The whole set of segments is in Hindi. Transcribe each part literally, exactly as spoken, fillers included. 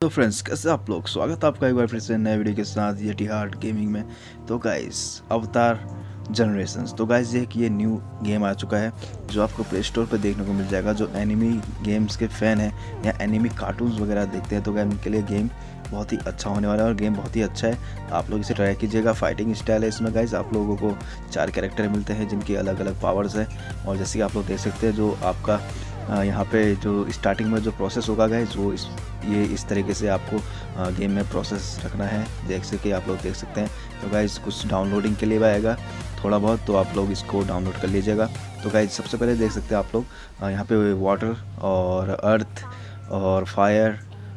तो फ्रेंड्स, कैसे आप लोग? स्वागत है आपका एक बार फिर से नए वीडियो के साथ येटी हार्ट गेमिंग में। तो गाइस, अवतार जनरेशंस, तो गाइस ये कि ये न्यू गेम आ चुका है जो आपको प्ले स्टोर पर देखने को मिल जाएगा। जो एनिमी गेम्स के फ़ैन हैं या एनिमी कार्टून्स वगैरह देखते हैं तो गाइस उनके लिए गेम बहुत ही अच्छा होने वाला है और गेम बहुत ही अच्छा है। तो आप लोग इसे ट्राई कीजिएगा। फाइटिंग स्टाइल है इसमें गाइस। आप लोगों को चार कैरेक्टर मिलते हैं जिनकी अलग अलग पावर्स है और जैसे कि आप लोग देख सकते हैं जो आपका यहाँ पे जो स्टार्टिंग में जो प्रोसेस होगा गाइस वो इस ये इस तरीके से आपको गेम में प्रोसेस रखना है, जैसे कि आप लोग देख सकते हैं। तो गाइस कुछ डाउनलोडिंग के लिए भी आएगा थोड़ा बहुत, तो आप लोग इसको डाउनलोड कर लीजिएगा। तो गाइस सबसे पहले देख सकते हैं आप लोग यहाँ पे वाटर और अर्थ और फायर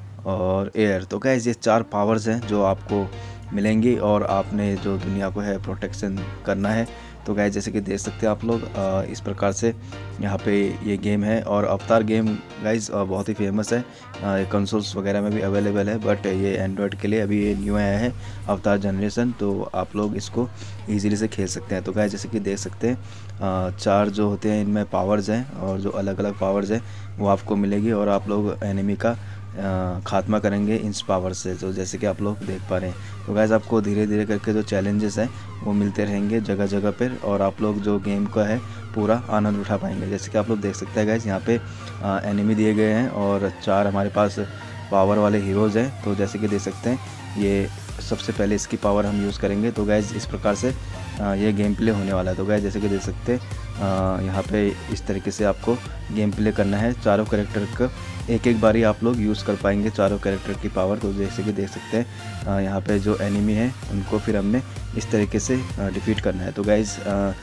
और एयर। तो गाइस ये चार पावर्स हैं जो आपको मिलेंगी और आपने जो दुनिया को है प्रोटेक्शन करना है। तो गाइस जैसे कि देख सकते हैं आप लोग इस प्रकार से यहाँ पे ये गेम है और अवतार गेम गाइस बहुत ही फेमस है। कंसोल्स वगैरह में भी अवेलेबल है, बट ये एंड्रॉयड के लिए अभी ये न्यू आया है अवतार जनरेशन। तो आप लोग इसको ईजिली से खेल सकते हैं। तो गाइस जैसे कि देख सकते हैं चार जो होते हैं इनमें पावर्स हैं और जो अलग अलग पावर्स हैं वो आपको मिलेगी और आप लोग एनिमी का खात्मा करेंगे इन पावर से, तो जैसे कि आप लोग देख पा रहे हैं। तो गाइस आपको धीरे धीरे करके जो चैलेंजेस हैं वो मिलते रहेंगे जगह जगह पर और आप लोग जो गेम का है पूरा आनंद उठा पाएंगे। जैसे कि आप लोग देख सकते हैं गाइस यहाँ पे एनिमी दिए गए हैं और चार हमारे पास पावर वाले हीरोज़ हैं। तो जैसे कि देख सकते हैं ये सबसे पहले इसकी पावर हम यूज़ करेंगे। तो गाइस इस प्रकार से ये गेम प्ले होने वाला है। तो गाइस जैसे कि देख सकते हैं यहाँ पे इस तरीके से आपको गेम प्ले करना है। चारों कैरेक्टर का एक एक बारी आप लोग यूज़ कर पाएंगे चारों कैरेक्टर की पावर। तो जैसे कि देख सकते हैं यहाँ पे जो एनिमी है उनको फिर हमने इस तरीके से डिफीट करना है। तो गाइस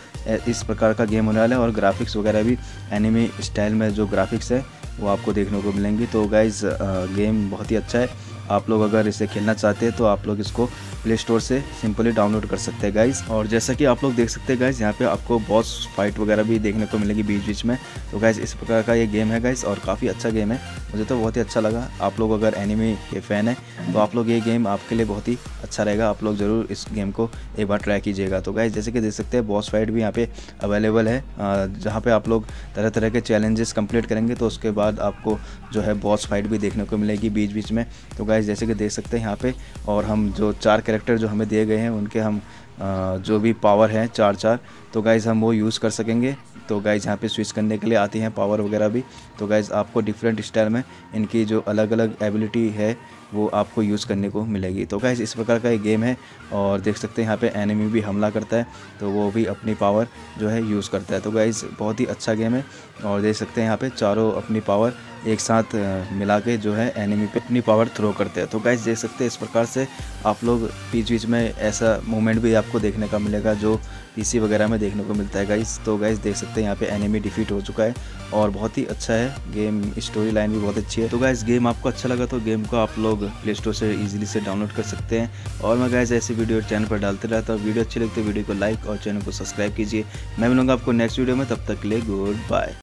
इस प्रकार का गेम होने वाला है और ग्राफिक्स वगैरह भी एनिमी स्टाइल में जो ग्राफिक्स है वो आपको देखने को मिलेंगी। तो गाइस गेम बहुत ही अच्छा है। आप लोग अगर इसे खेलना चाहते हैं तो आप लोग इसको प्ले स्टोर से सिंपली डाउनलोड कर सकते हैं गाइस। और जैसा कि आप लोग देख सकते हैं गाइस यहाँ पे आपको बॉस फाइट वगैरह भी देखने को मिलेगी बीच बीच में। तो गाइस इस प्रकार का ये गेम है गाइस और काफ़ी अच्छा गेम है, मुझे तो बहुत ही अच्छा लगा। आप लोग अगर एनिमी के फ़ैन हैं तो आप लोग ये गेम आपके लिए बहुत ही अच्छा रहेगा। आप लोग ज़रूर इस गेम को एक बार ट्राई कीजिएगा। तो गाइस जैसे कि देख सकते हैं बॉस फाइट भी यहाँ पे अवेलेबल है जहाँ पे आप लोग तरह तरह के चैलेंजेस कंप्लीट करेंगे तो उसके बाद आपको जो है बॉस फाइट भी देखने को मिलेगी बीच बीच में। तो गाइस जैसे कि देख सकते हैं यहाँ पे और हम जो चार कैरेक्टर जो हमें दिए गए हैं उनके हम जो भी पावर हैं चार चार तो गाइस हम वो यूज़ कर सकेंगे। तो गाइस यहाँ पे स्विच करने के लिए आती हैं पावर वगैरह भी। तो गाइस आपको डिफरेंट स्टाइल में इनकी जो अलग अलग एबिलिटी है वो आपको यूज़ करने को मिलेगी। तो गाइस इस प्रकार का एक गेम है और देख सकते हैं यहाँ पे एनिमी भी हमला करता है तो वो भी अपनी पावर जो है यूज़ करता है। तो गाइस बहुत ही अच्छा गेम है और देख सकते हैं यहाँ पे चारों अपनी पावर एक साथ मिला के जो है एनिमी पे अपनी पावर थ्रो करते हैं। तो गाइस देख सकते हैं इस प्रकार से आप लोग बीच बीच में ऐसा मूवमेंट भी आपको देखने का मिलेगा जो पीसी वगैरह में देखने को मिलता है गाइस। तो गाइस देख सकते हैं यहाँ पे एनिमी डिफीट हो चुका है और बहुत ही अच्छा है गेम। स्टोरी लाइन भी बहुत अच्छी है। तो गाइस गेम आपको अच्छा लगा तो गेम को आप लोग प्ले स्टोर से इजीली से डाउनलोड कर सकते हैं और मैं गाइस ऐसी वीडियो चैनल पर डालते रहता हूँ। वीडियो अच्छी लगती है वीडियो को लाइक और चैनल को सब्सक्राइब कीजिए। मैं मिलूंगा आपको नेक्स्ट वीडियो में, तब तक के लिए गुड बाय।